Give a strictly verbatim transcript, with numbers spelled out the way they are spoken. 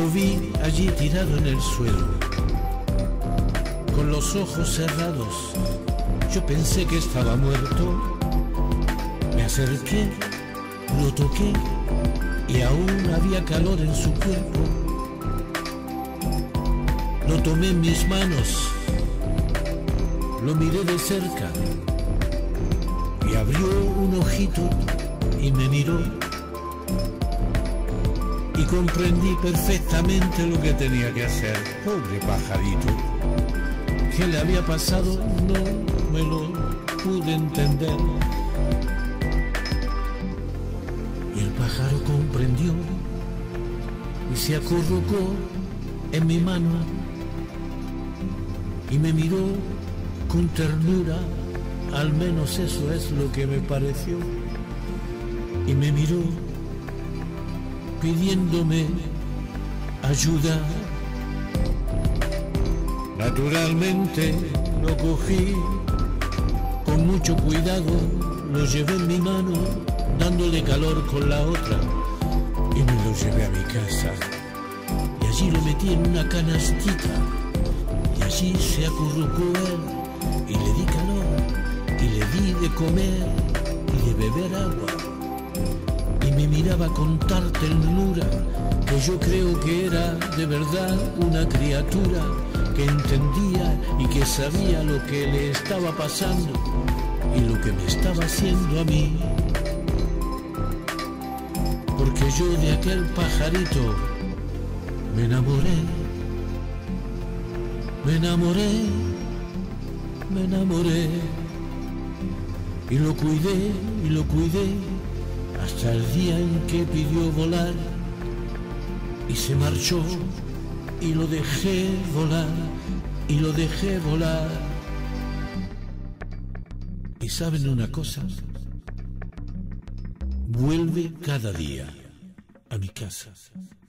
Lo vi allí tirado en el suelo, con los ojos cerrados. Yo pensé que estaba muerto. Me acerqué, lo toqué y aún había calor en su cuerpo. Lo tomé en mis manos, lo miré de cerca y abrió un ojito y me miró. Y comprendí perfectamente lo que tenía que hacer. Pobre pajarito. ¿Qué le había pasado? No me lo pude entender. Y el pájaro comprendió y se acurrucó en mi mano y me miró con ternura, al menos eso es lo que me pareció. Y me miró pidiéndome ayuda. Naturalmente lo cogí con mucho cuidado, lo llevé en mi mano, dándole calor con la otra, y me lo llevé a mi casa. Y allí lo metí en una canastita, y allí se acurrucó él, y le di calor, y le di de comer y de beber agua. Y me miraba con tal ternura que yo creo que era de verdad una criatura que entendía y que sabía lo que le estaba pasando y lo que me estaba haciendo a mí. Porque yo de aquel pajarito me enamoré, me enamoré, me enamoré. Y lo cuidé y lo cuidé hasta el día en que pidió volar y se marchó, y lo dejé volar, y lo dejé volar. ¿Y saben una cosa? Vuelve cada día a mi casa.